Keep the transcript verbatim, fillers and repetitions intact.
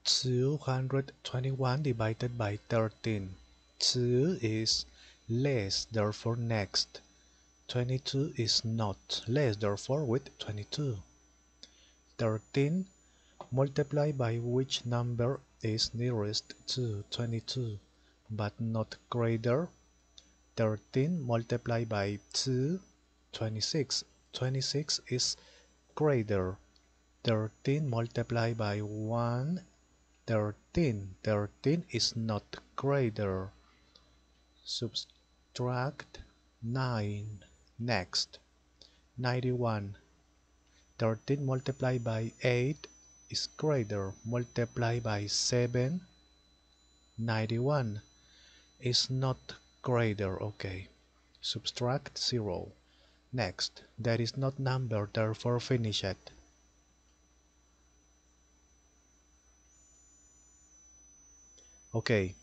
two hundred twenty-one divided by thirteen. two is less, therefore next. twenty-two is not less, therefore with twenty-two. thirteen multiplied by which number is nearest to twenty-two, but not greater. thirteen multiplied by two, twenty-six. twenty-six is greater. thirteen multiplied by one, thirteen. thirteen is not greater. Subtract nine. Next. ninety-one. thirteen multiplied by eight is greater. Multiplied by seven. ninety-one is not greater. Okay. Subtract zero. Next. That is not number, therefore finish it. Okay.